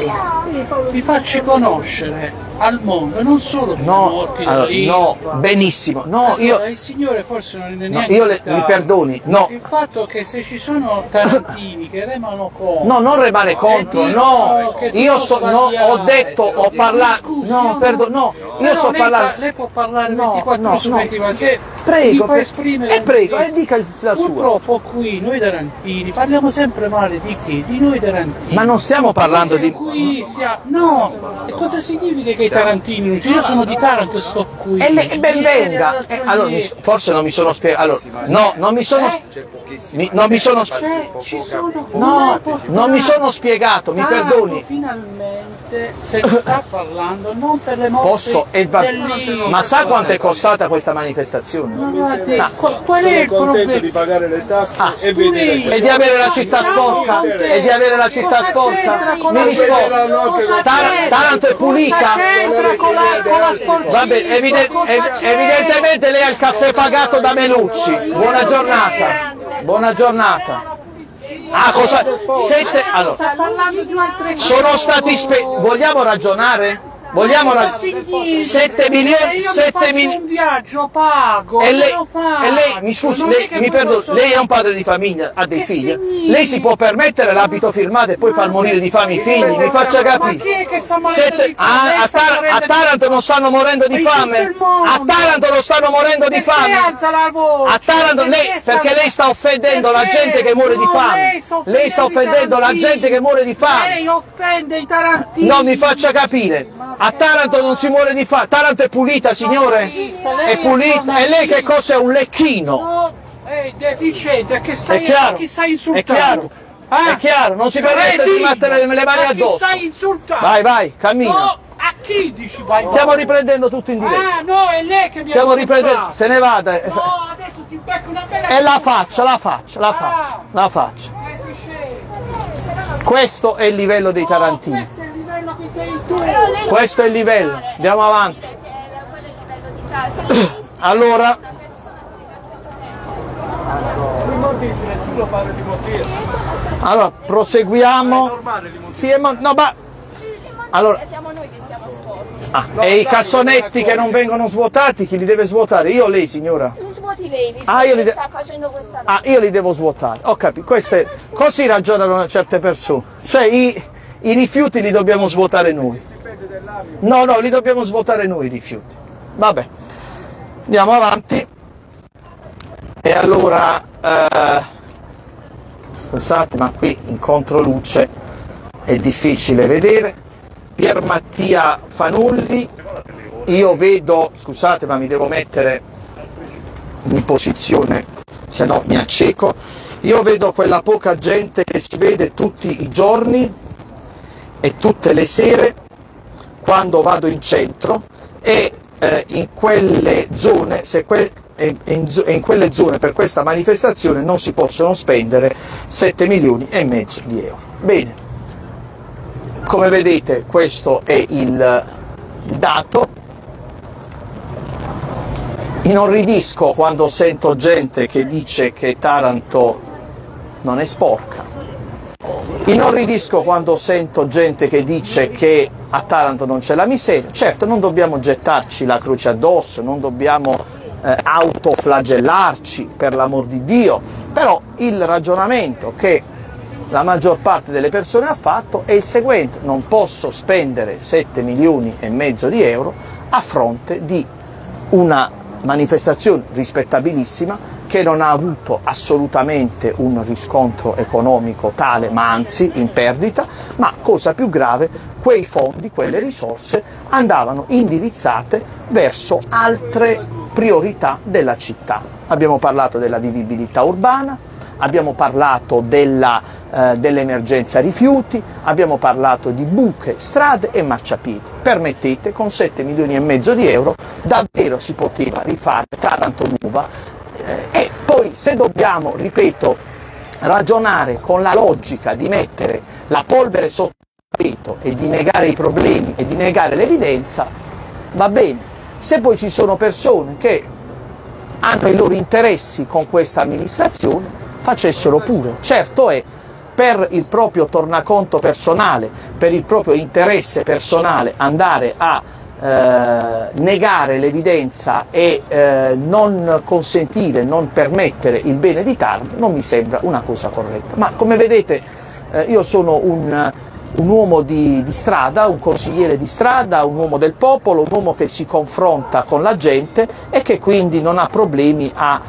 di farci conoscere al mondo, non solo per i morti da lì. No, benissimo. No, Allora, il Signore forse non è neanche io invitato. mi perdoni, no. Il fatto che se ci sono tarantini che remano contro. No, non remare contro, no. Io ho detto, ho parlato. No, perdono, no. Io sto parlando. Lei può parlare No, 24 ore su 24, se Prego, mi fa esprimere. prego, dica la sua. Purtroppo qui noi tarantini parliamo sempre male di chi? Di noi tarantini. Ma non stiamo parlando di. Qui no, e cosa significa che i tarantini non ci? Io sono di Taranto e sto qui. E ben venga. Allora, forse non mi sono spiegato. Allora, no, non mi sono. Non mi sono. Ci sono No, non mi sono spiegato, mi Taranto perdoni. finalmente se ne sta parlando, non per le morti Posso. dell'Ilva. Ma sa quanto è costata questa manifestazione? Qual è il problema? di pagare le tasse e pure vedere io. E di avere la città sporca? E di avere la città sporca? Mi rispondo. Taranto è pulita? C'entra con la sporcizia? Vabbè, evidentemente lei ha il caffè pagato da Melucci. Buona giornata. Buona giornata. Ah, cosa? Allora, Sta parlando di altre cose. sono stati vogliamo ragionare? Vogliamo ragionare? 7 milioni, 7 milioni. Un viaggio pago. E lei, lo faccio. mi scusi, Non è che mi perdoni, posso- lei è un padre di famiglia, ha dei Che figli. significa? Lei si può permettere l'abito firmato e poi far morire di fame i figli? Mi faccia Ma capire. chi è che sta morendo di fame? Lei A sta morendo di Taranto non stanno morendo di In tutto fame? il mondo. A Taranto non stanno morendo di Perché fame? alza la voce? A Taranto perché lei sta offendendo la gente che muore di fame. Lei sta offendendo la gente che muore di fame. Lei offende i tarantini. No, mi faccia capire. A Taranto non si muore di fame. Taranto è pulita, signore? È pulita. E lei che cos'è? Un lecchino? No, è deficiente, a che È stai, chiaro? a chi stai È insultando? chiaro? È chiaro, non si permette di mettere le mani a chi addosso. stai insultando? Vai, cammina. No, a chi dici vai? Stiamo riprendendo tutto in diretta. Ah, no, è lei che mi ha Stiamo insultato. riprendendo. Se ne vada. No, adesso ti becco una bella... E la faccia. Questo è il livello dei tarantini. Questo è il livello che sei tu. Questo è il livello. Andiamo avanti. Allora, proseguiamo. Sì, no, ma allora, Siamo noi che siamo sporchi. e i cassonetti che non vengono svuotati, chi li deve svuotare? Io o lei, signora? Li svuoti lei, visto io li che sta facendo questa io li devo svuotare. Ho capito. Così ragionano certe persone. Cioè i rifiuti li dobbiamo svuotare noi. No, li dobbiamo svuotare noi i rifiuti. Vabbè. Andiamo avanti. E allora scusate, ma qui in controluce è difficile vedere. Pier Mattia Fanulli, io vedo, scusate ma mi devo mettere in posizione, se no mi acceco. Io vedo quella poca gente che si vede tutti i giorni e tutte le sere quando vado in centro, e in quelle zone, e in quelle zone per questa manifestazione non si possono spendere 7 milioni e mezzo di euro. Bene, come vedete questo è il dato. Inorridisco quando sento gente che dice che Taranto non è sporca. Inorridisco quando sento gente che dice che a Taranto non c'è la miseria. Certo, non dobbiamo gettarci la croce addosso, non dobbiamo autoflagellarci, per l'amor di Dio, però il ragionamento che la maggior parte delle persone ha fatto è il seguente: non posso spendere 7 milioni e mezzo di euro a fronte di una manifestazione rispettabilissima che non ha avuto assolutamente un riscontro economico tale, ma anzi in perdita, ma cosa più grave, quei fondi, quelle risorse andavano indirizzate verso altre priorità della città. Abbiamo parlato della vivibilità urbana, abbiamo parlato dell'emergenza rifiuti, abbiamo parlato di buche, strade e marciapiedi. Permettete, con 7 milioni e mezzo di euro davvero si poteva rifare Taranto nuova. E poi se dobbiamo, ripeto, ragionare con la logica di mettere la polvere sotto il tappeto e di negare i problemi e di negare l'evidenza, va bene. Se poi ci sono persone che hanno i loro interessi con questa amministrazione, facessero pure. Certo è, per il proprio tornaconto personale, per il proprio interesse personale, andare a negare l'evidenza e non consentire, non permettere il bene di Taranto non mi sembra una cosa corretta. Ma come vedete io sono un uomo di strada, un consigliere di strada, un uomo del popolo, un uomo che si confronta con la gente e che quindi non ha problemi a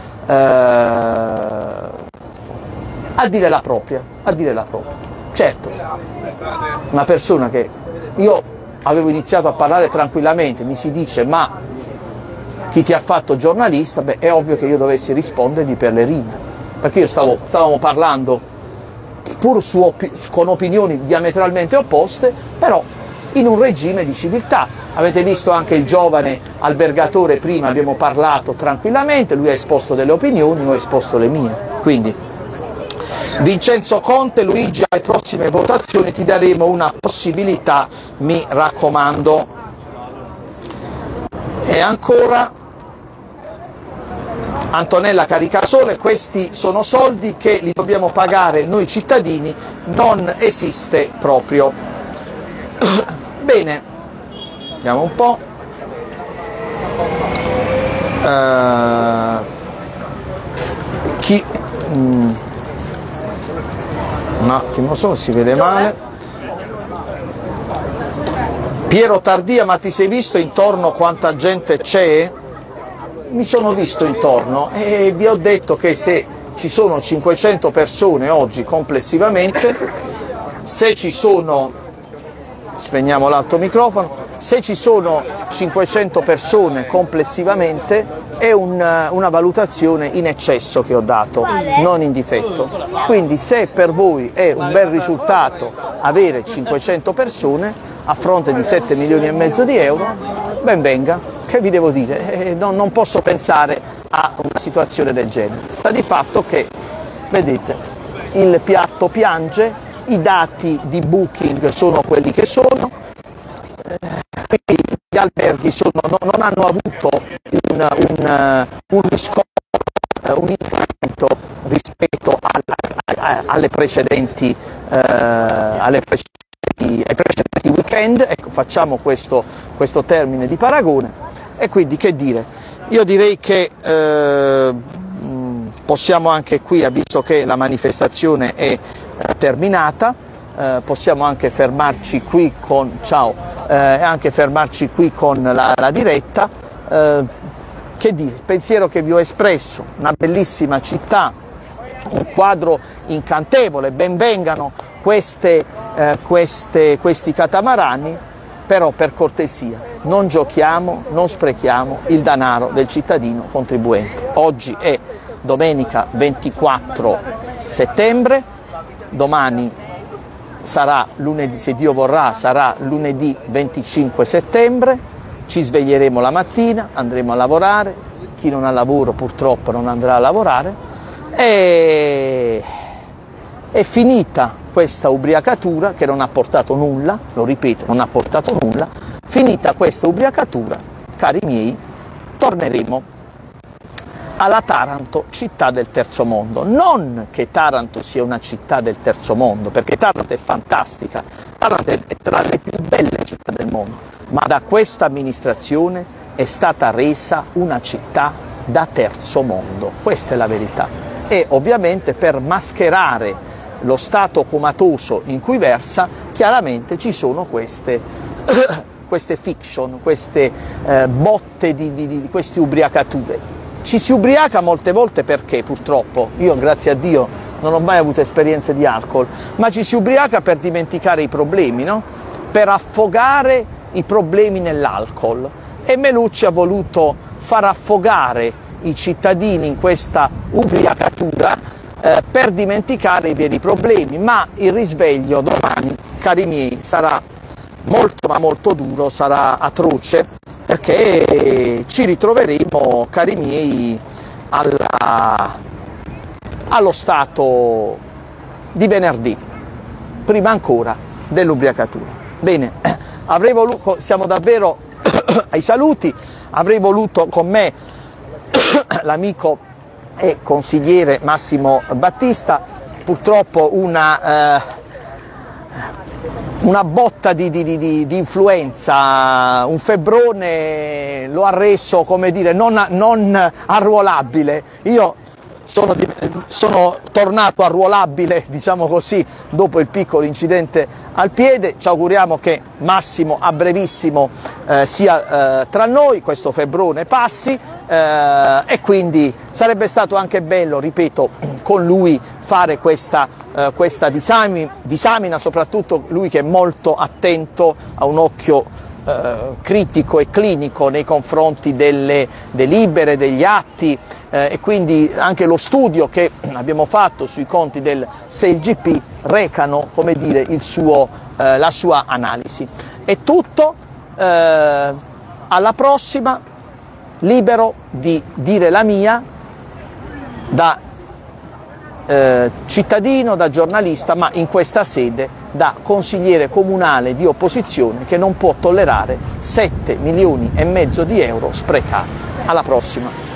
dire la propria, Certo, una persona che io avevo iniziato a parlare tranquillamente, mi si dice ma chi ti ha fatto giornalista? Beh, è ovvio che io dovessi rispondergli per le rime, perché io stavamo parlando pur con opinioni diametralmente opposte, però in un regime di civiltà. Avete visto anche il giovane albergatore, prima abbiamo parlato tranquillamente, lui ha esposto delle opinioni, io ho esposto le mie. Quindi Vincenzo Conte, Luigi, alle prossime votazioni ti daremo una possibilità, mi raccomando. E ancora Antonella Caricasole, questi sono soldi che li dobbiamo pagare noi cittadini, non esiste proprio. Bene, vediamo un po'. Un attimo solo, si vede male. Piero Tardia, ma ti sei visto intorno quanta gente c'è? Mi sono visto intorno e vi ho detto che se ci sono 500 persone oggi complessivamente, se ci sono, spegniamo l'altro microfono, se ci sono 500 persone complessivamente è una valutazione in eccesso che ho dato, non in difetto. Quindi se per voi è un bel risultato avere 500 persone a fronte di 7 milioni e mezzo di euro, ben venga, che vi devo dire, non posso pensare a una situazione del genere. Sta di fatto che, vedete, il piatto piange, i dati di booking sono quelli che sono, quindi gli alberghi non hanno avuto un riscontro, un incremento rispetto ai precedenti weekend. Ecco, facciamo questo termine di paragone e quindi che dire? Io direi che possiamo anche qui, visto che la manifestazione è terminata, possiamo anche fermarci qui con la diretta. Che dire, il pensiero che vi ho espresso, una bellissima città, un quadro incantevole, ben vengano questi catamarani, però per cortesia non giochiamo, non sprechiamo il denaro del cittadino contribuente. Oggi è domenica 24 settembre, domani sarà lunedì, se Dio vorrà, sarà lunedì 25 settembre, ci sveglieremo la mattina, andremo a lavorare, chi non ha lavoro purtroppo non andrà a lavorare, e è finita questa ubriacatura che non ha portato nulla, lo ripeto, non ha portato nulla. Finita questa ubriacatura, cari miei, torneremo alla Taranto, città del terzo mondo. Non che Taranto sia una città del terzo mondo, perché Taranto è fantastica, Taranto è tra le più belle città del mondo, ma da questa amministrazione è stata resa una città da terzo mondo. Questa è la verità. E ovviamente per mascherare lo stato comatoso in cui versa, chiaramente ci sono queste fiction, queste botte di queste ubriacature. Ci si ubriaca molte volte perché purtroppo, io grazie a Dio non ho mai avuto esperienze di alcol, ma ci si ubriaca per dimenticare i problemi, no? Per affogare i problemi nell'alcol. E Melucci ha voluto far affogare i cittadini in questa ubriacatura per dimenticare i veri problemi, ma il risveglio domani, cari miei, sarà molto ma molto duro, sarà atroce, perché ci ritroveremo, cari miei, allo stato di venerdì, prima ancora dell'ubriacatura. Bene, siamo davvero ai saluti, avrei voluto con me l'amico e consigliere Massimo Battista, purtroppo una botta di influenza, un febbrone lo ha reso, come dire, non arruolabile. Io sono tornato arruolabile, diciamo così, dopo il piccolo incidente al piede. Ci auguriamo che Massimo a brevissimo sia tra noi, questo febbrone passi, e quindi sarebbe stato anche bello, ripeto, con lui fare questa disamina, soprattutto lui che è molto attento, ha un occhio critico e clinico nei confronti delle delibere, degli atti, e quindi anche lo studio che abbiamo fatto sui conti del 6GP recano, come dire, la sua analisi. È tutto, alla prossima, libero di dire la mia da cittadino, da giornalista, ma in questa sede da consigliere comunale di opposizione che non può tollerare 7,5 milioni di euro sprecati. Alla prossima.